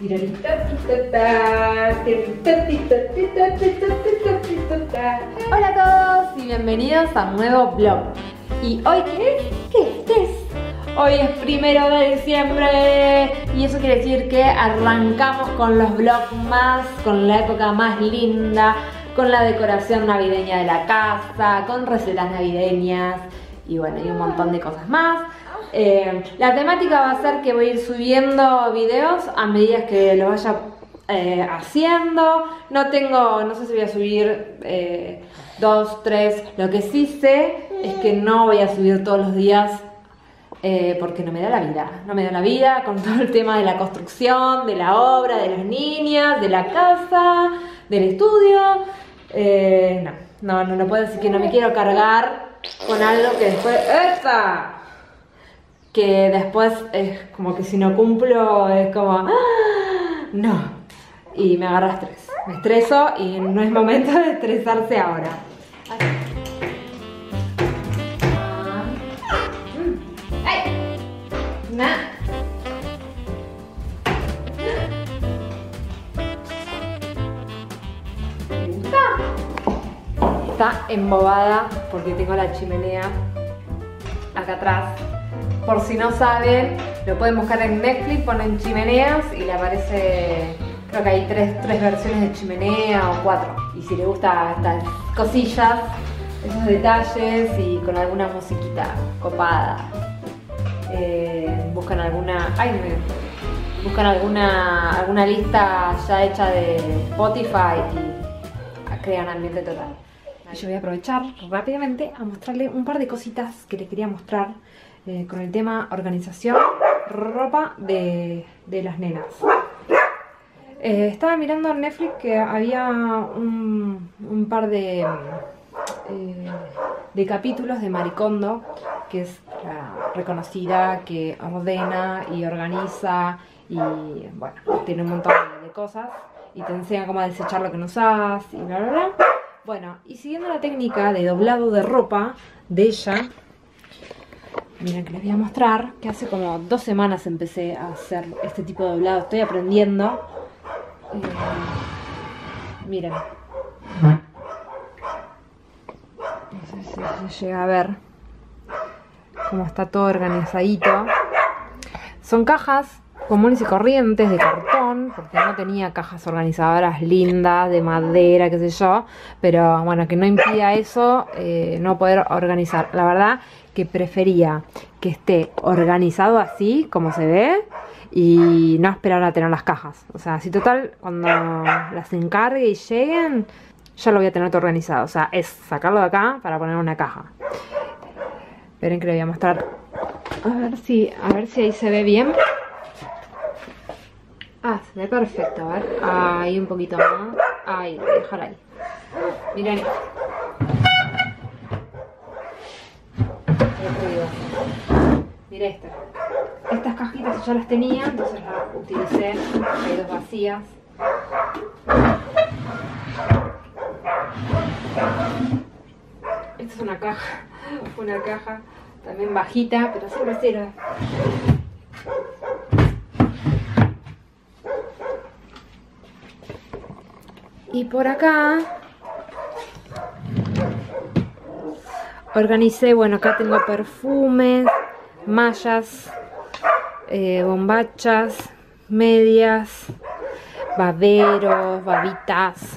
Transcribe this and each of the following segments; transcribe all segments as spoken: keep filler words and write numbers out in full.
Hola a todos y bienvenidos a un nuevo vlog. ¿Y hoy qué es? ¿Qué es? Hoy es primero de diciembre y eso quiere decir que arrancamos con los vlogs más, con la época más linda, con la decoración navideña de la casa, con recetas navideñas y bueno, y un montón de cosas más. Eh, la temática va a ser que voy a ir subiendo videos a medida que lo vaya eh, haciendo. No tengo, no sé si voy a subir eh, dos, tres. Lo que sí sé es que no voy a subir todos los días eh, porque no me da la vida. No me da la vida con todo el tema de la construcción, de la obra, de las niñas, de la casa, del estudio. Eh, no, no, no, no puedo decir que no me quiero cargar con algo que después... ¡Esta! Que después es como que si no cumplo es como ¡ah! No, y me agarra estrés, me estreso y no es momento de estresarse ahora. ¡Ay! Nah. ¿Te gusta? Está embobada porque tengo la chimenea acá atrás. Por si no saben, lo pueden buscar en Netflix, ponen chimeneas y le aparece, creo que hay tres, tres versiones de chimenea o cuatro. Y si les gustan estas cosillas, esos detalles y con alguna musiquita copada, eh, buscan alguna, ay, no, buscan alguna, alguna lista ya hecha de Spotify y crean ambiente total. Yo voy a aprovechar rápidamente a mostrarle un par de cositas que les quería mostrar. Eh, con el tema organización, ropa de, de las nenas. Eh, estaba mirando en Netflix que había un, un par de, eh, de capítulos de Marie Kondo, que es la reconocida que ordena y organiza y bueno, tiene un montón de cosas y te enseña cómo desechar lo que no usas y bla bla bla. Bueno, y siguiendo la técnica de doblado de ropa de ella, miren que les voy a mostrar que hace como dos semanas empecé a hacer este tipo de doblado. Estoy aprendiendo. Eh, miren. No sé si se llega a ver cómo está todo organizadito. Son cajas comunes y corrientes de cartón, porque no tenía cajas organizadoras lindas, de madera, qué sé yo. Pero bueno, que no impida eso, eh, no poder organizar. La verdad que prefería que esté organizado así, como se ve, y no esperar a tener las cajas. O sea, si total, cuando las encargue y lleguen, ya lo voy a tener todo organizado. O sea, es sacarlo de acá para poner una caja. Esperen que le voy a mostrar. A ver si, a ver si ahí se ve bien. Ah, se ve perfecto, a ver. Ahí un poquito más. Ahí, lo voy a dejar ahí. Miren. Mira esta. Estas cajitas ya las tenía, entonces las utilicé. Hay dos vacías. Esta es una caja. Una caja también bajita, pero siempre sirve. Y por acá organicé, bueno, acá tengo perfumes, mallas, eh, bombachas, medias, baberos, babitas.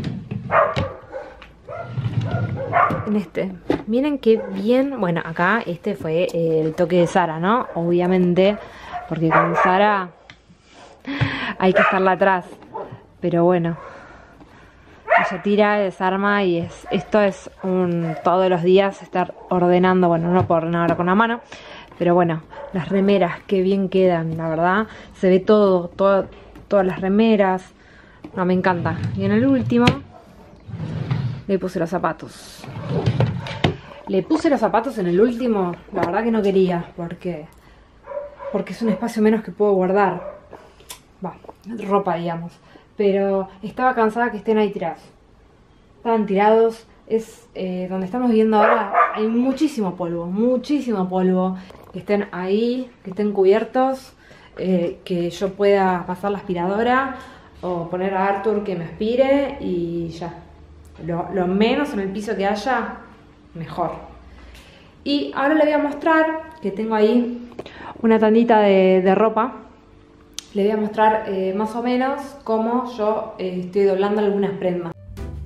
En este, miren qué bien. Bueno, acá este fue el toque de Sara, ¿no? Obviamente, porque con Sara hay que estarla atrás. Pero bueno, ella tira, desarma y es, esto es un todos los días estar ordenando. Bueno, no puedo ordenar ahora con la mano, pero bueno, las remeras, qué bien quedan, la verdad. Se ve todo, todo todas las remeras. No, me encanta. Y en el último le puse los zapatos. Le puse los zapatos en el último, la verdad que no quería, porque porque es un espacio menos que puedo guardar. Va, ropa, digamos. Pero estaba cansada que estén ahí tirados. Estaban tirados. Es eh, donde estamos viviendo ahora. Hay muchísimo polvo, muchísimo polvo. Que estén ahí, que estén cubiertos. eh, que yo pueda pasar la aspiradora o poner a Arthur que me aspire y ya. Lo, lo menos en el piso que haya, mejor. Y ahora le voy a mostrar que tengo ahí una tandita de, de ropa. Le voy a mostrar eh, más o menos cómo yo eh, estoy doblando algunas prendas.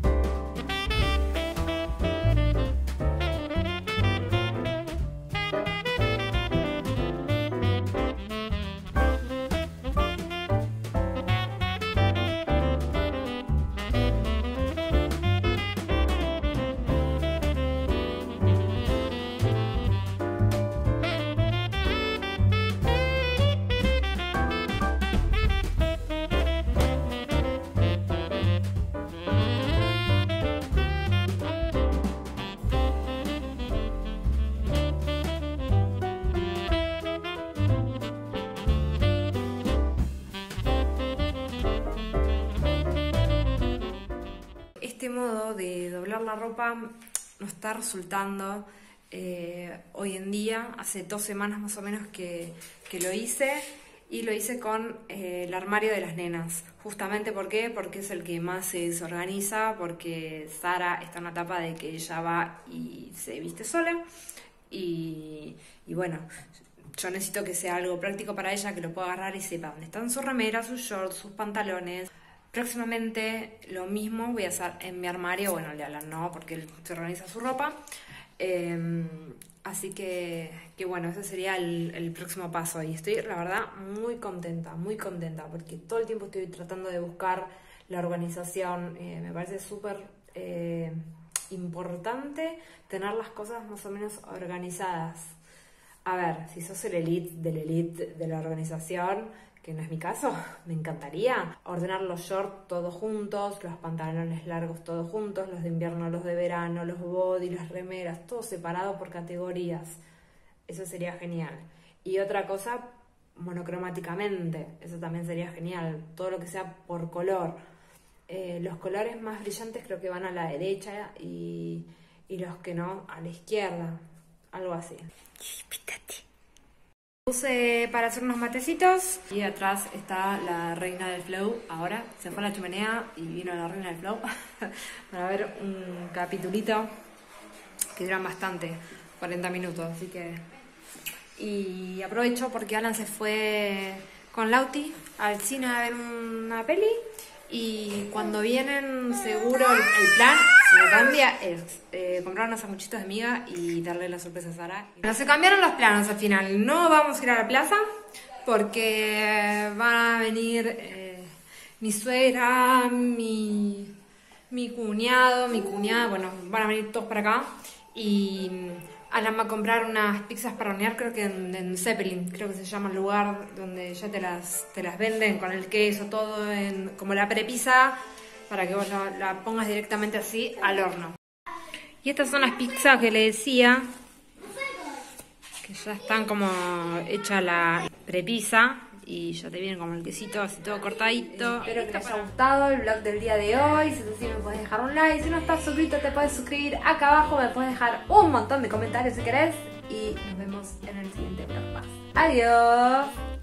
Este modo de doblar la ropa no está resultando eh, hoy en día. Hace dos semanas más o menos que, que lo hice, y lo hice con eh, el armario de las nenas. Justamente ¿por qué? Porque es el que más se desorganiza, porque Sara está en una etapa de que ella va y se viste sola y, y bueno, yo necesito que sea algo práctico para ella, que lo pueda agarrar y sepa dónde están sus remeras, sus shorts, sus pantalones. Próximamente lo mismo voy a hacer en mi armario. Bueno, el de Alan no, porque él se organiza su ropa. Eh, así que, que bueno, ese sería el, el próximo paso. Y estoy, la verdad, muy contenta, muy contenta, porque todo el tiempo estoy tratando de buscar la organización. Eh, me parece súper eh, importante tener las cosas más o menos organizadas. A ver, si sos el elite del elite de la organización, que no es mi caso, me encantaría ordenar los shorts todos juntos, los pantalones largos todos juntos, los de invierno, los de verano, los body, las remeras, todo separado por categorías. Eso sería genial. Y otra cosa, monocromáticamente, eso también sería genial. Todo lo que sea por color. Eh, los colores más brillantes creo que van a la derecha y, y los que no a la izquierda, algo así. Puse para hacer unos matecitos y atrás está la reina del flow. Ahora se fue a la chimenea y vino la reina del flow para ver un capitulito que duran bastante, cuarenta minutos, así que... Y aprovecho porque Alan se fue con Lauti al cine a ver una peli, y cuando vienen seguro el, el plan, si no cambia, es eh, comprar unos sanguchitos de miga y darle la sorpresa a Sara. No se cambiaron los planos al final, no vamos a ir a la plaza porque van a venir eh, mi suegra, mi, mi cuñado, mi cuñada, bueno, van a venir todos para acá, y Alan va a comprar unas pizzas para hornear, creo que en, en Zeppelin, creo que se llama el lugar donde ya te las, te las venden con el queso, todo, en, como la prepizza, para que vos la, la pongas directamente así al horno. Y estas son las pizzas que le decía, que ya están como hecha la prepizza, y ya te vienen como el quesito así todo cortadito. Espero que te haya gustado el vlog del día de hoy. Si es así, me puedes dejar un like. Si no estás suscrito, te puedes suscribir acá abajo. Me puedes dejar un montón de comentarios si querés. Y nos vemos en el siguiente vlog más. Adiós.